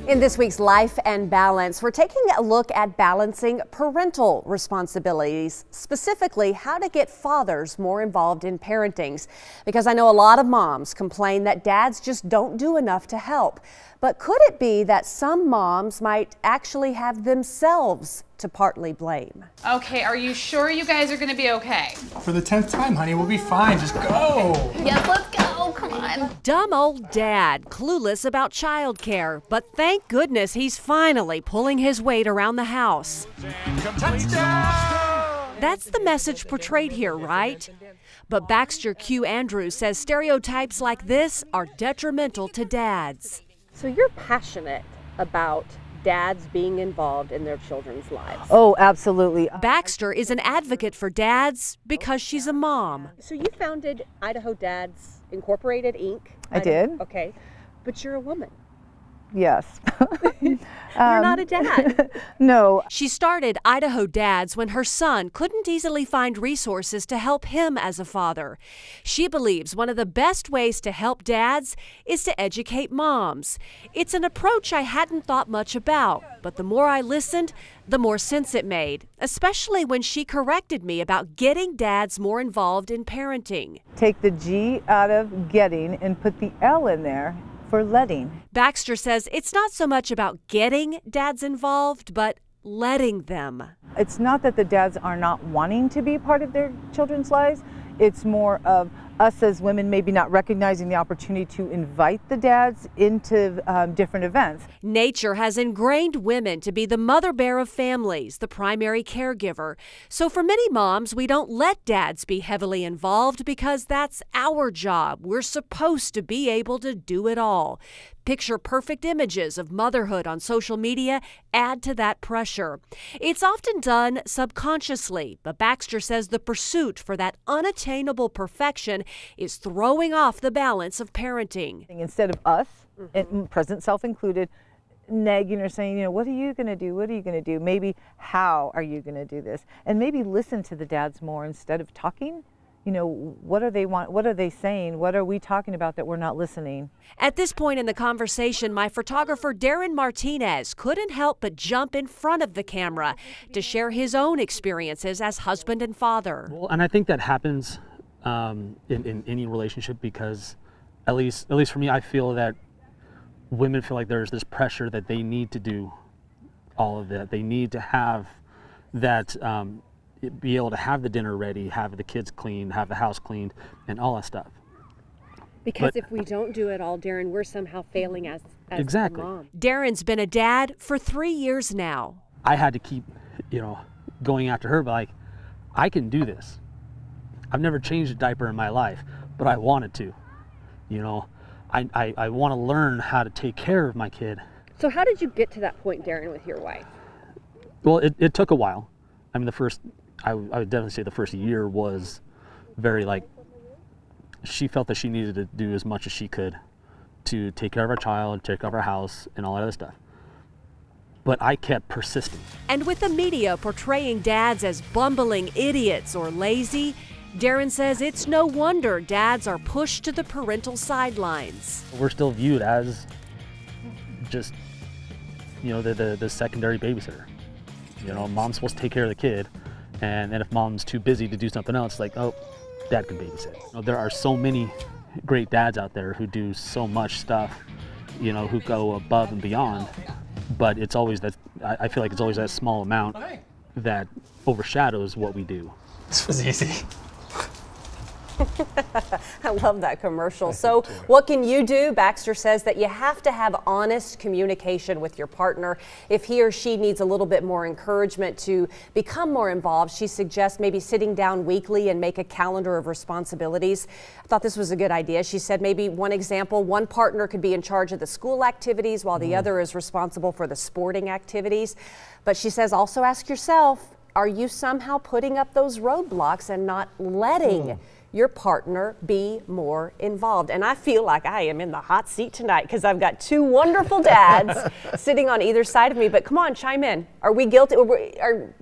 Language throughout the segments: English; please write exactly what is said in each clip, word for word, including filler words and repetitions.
In this week's Life and Balance, we're taking a look at balancing parental responsibilities, specifically how to get fathers more involved in parenting. Because I know a lot of moms complain that dads just don't do enough to help. But could it be that some moms might actually have themselves to partly blame? Okay, are you sure you guys are going to be okay? For the tenth time, honey, we'll be fine. Just go. Yes, let's go. Come on. Dumb old dad, clueless about childcare, but thank goodness he's finally pulling his weight around the house. Touchdown! That's the message portrayed here, right? But Baxter Q. Andrews says stereotypes like this are detrimental to dads. So you're passionate about dads being involved in their children's lives. Oh, absolutely. Baxter is an advocate for dads because she's a mom. So you founded Idaho Dads Incorporated, Incorporated. I did. Okay, but you're a woman. Yes. You're um, not a dad. No. She started Idaho Dads when her son couldn't easily find resources to help him as a father. She believes one of the best ways to help dads is to educate moms. It's an approach I hadn't thought much about, but the more I listened, the more sense it made, especially when she corrected me about getting dads more involved in parenting. Take the G out of getting and put the L in there for letting. Baxter says it's not so much about getting dads involved, but letting them. It's not that the dads are not wanting to be part of their children's lives. It's more of us as women maybe not recognizing the opportunity to invite the dads into um, different events. Nature has ingrained women to be the mother bear of families, the primary caregiver. So for many moms, we don't let dads be heavily involved because that's our job. We're supposed to be able to do it all. Picture perfect images of motherhood on social media add to that pressure. It's often done subconsciously, but Baxter says the pursuit for that unattainable perfection is throwing off the balance of parenting. Instead of us, mm-hmm. and present self included, nagging or saying, you know, what are you going to do? What are you going to do? Maybe how are you going to do this? And maybe listen to the dads more instead of talking. You know, what are they want? What are they saying? What are we talking about that we're not listening? At this point in the conversation, my photographer Darren Martinez couldn't help but jump in front of the camera to share his own experiences as husband and father. Well, and I think that happens um, in, in any relationship because, at least, at least for me, I feel that women feel like there's this pressure that they need to do all of that. They need to have that. Um, be able to have the dinner ready, have the kids clean, have the house cleaned, and all that stuff. Because but, if we don't do it all, Darren, we're somehow failing as, as exactly. a mom. Darren's been a dad for three years now. I had to keep, you know, going after her, but like, I can do this. I've never changed a diaper in my life, but I wanted to. You know, I, I, I want to learn how to take care of my kid. So how did you get to that point, Darren, with your wife? Well, it, it took a while. I mean, the first, I, I would definitely say the first year was very like, she felt that she needed to do as much as she could to take care of our child, take care of our house, and all that other stuff. But I kept persisting. And with the media portraying dads as bumbling idiots or lazy, Darren says it's no wonder dads are pushed to the parental sidelines. We're still viewed as just, you know, the, the, the secondary babysitter. You know, mom's supposed to take care of the kid, and then if mom's too busy to do something else, like, oh, dad can babysit. You know, there are so many great dads out there who do so much stuff, you know, who go above and beyond, but it's always that, I feel like it's always that small amount that overshadows what we do. This was easy. I love that commercial. So what can you do? Baxter says that you have to have honest communication with your partner. If he or she needs a little bit more encouragement to become more involved, she suggests maybe sitting down weekly and make a calendar of responsibilities. I thought this was a good idea. She said maybe one example, one partner could be in charge of the school activities while the mm. other is responsible for the sporting activities. But she says also ask yourself, are you somehow putting up those roadblocks and not letting mm. your partner be more involved? And I feel like I am in the hot seat tonight because I've got two wonderful dads sitting on either side of me. But come on, chime in. Are we guilty? Are,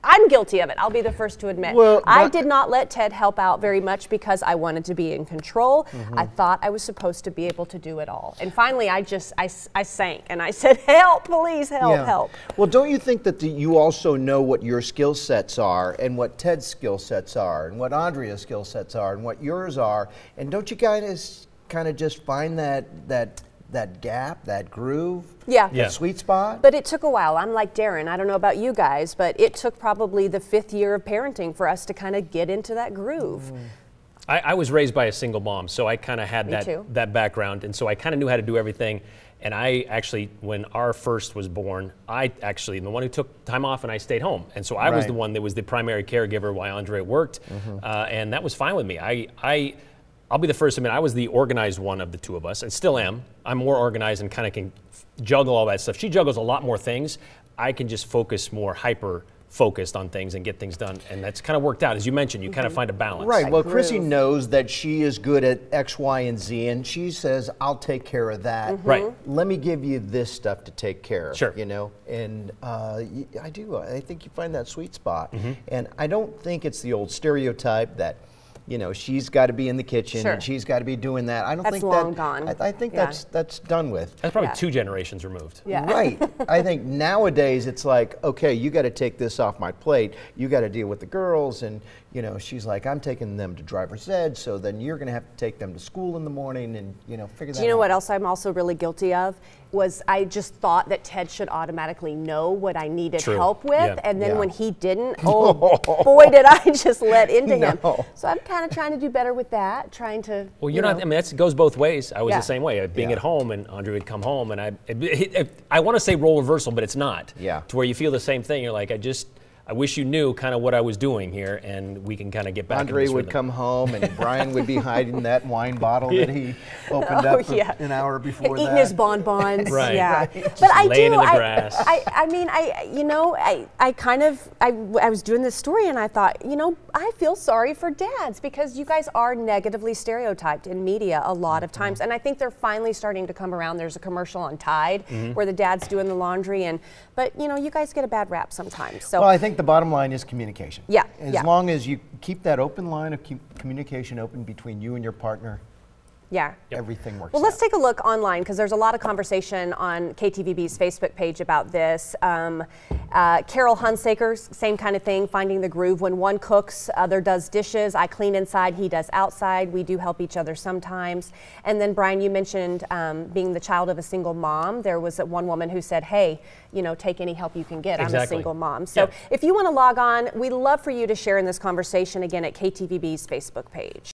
I'm guilty of it. I'll be the first to admit. Well, I but- did not let Ted help out very much because I wanted to be in control. Mm-hmm. I thought I was supposed to be able to do it all. And finally, I just, I, s- I sank and I said, help, please help, Yeah. help. Well, don't you think that the, you also know what your skill sets are and what Ted's skill sets are and what Andrea's skill sets are and what yours are? And don't you guys kind of just find that that that gap, that groove, Yeah. that Yeah. sweet spot? But it took a while. I'm like Darren. I don't know about you guys, but it took probably the fifth year of parenting for us to kind of get into that groove. I, I was raised by a single mom, so I kind of had Me that too. that background, and so I kind of knew how to do everything. And I actually, when our first was born, I actually the one who took time off, and I stayed home, and so I was Right. the one that was the primary caregiver while Andrea worked, uh, and that was fine with me. I I. I'll be the first to admit I was the organized one of the two of us, and still am. I'm more organized and kind of can juggle all that stuff. She juggles a lot more things. I can just focus more hyper focused on things and get things done, and that's kind of worked out. As you mentioned, you kind of find a balance. Right. Well, Chrissy groove. knows that she is good at X, Y, and Z, and she says, "I'll take care of that." Right. Let me give you this stuff to take care of. Sure. You know, and uh, y- I do. I think you find that sweet spot, Mm-hmm. and I don't think it's the old stereotype that, you know, she's got to be in the kitchen Sure. and she's got to be doing that. I don't That's think long that. gone. I, I think Yeah. that's that's done with. That's probably Yeah. two generations removed. Yeah. Right. I think nowadays it's like, okay, you got to take this off my plate. You got to deal with the girls. And, you know, she's like, I'm taking them to driver's ed, so then you're going to have to take them to school in the morning and, you know, figure that out. Do you know what else I'm also really guilty of? Was I just thought that Ted should automatically know what I needed True. help with, Yeah. and then Yeah. when he didn't, oh boy, did I just let into him. No. So I'm kind of trying to do better with that, trying to. Well, you you're not. know. I mean, that goes both ways. I was Yeah. the same way. uh, Being Yeah. at home, and Andre would come home, and I. It, it, it- I want to say role reversal, but it's not. Yeah. To where you feel the same thing. You're like, I just. I wish you knew kind of what I was doing here, and we can kind of get back. Andre into this would rhythm. come home and Brian would be hiding that wine bottle that he opened Oh, up a- yeah. an hour before Eating that. his bonbons, Right. yeah. Right. But Just I laying do. in the I, grass. I, I mean, I, you know, I, I kind of, I, I was doing this story and I thought, you know, I feel sorry for dads because you guys are negatively stereotyped in media a lot of times, and I think they're finally starting to come around. There's a commercial on Tide where the dad's doing the laundry, and but you know, you guys get a bad rap sometimes. So Well, I think the bottom line is communication. Yeah, As yeah. long as you keep that open line of cu- communication open between you and your partner, yeah. everything works Well, let's out. take a look online because there's a lot of conversation on K T V B's Facebook page about this. Um, uh, Carol Hunsaker's, same kind of thing, finding the groove. When one cooks, other does dishes. I clean inside, he does outside. We do help each other sometimes. And then, Brian, you mentioned um, being the child of a single mom. There was one woman who said, hey, you know, take any help you can get. I'm a Exactly. single mom. So Yeah. if you want to log on, we'd love for you to share in this conversation again at K T V B's Facebook page.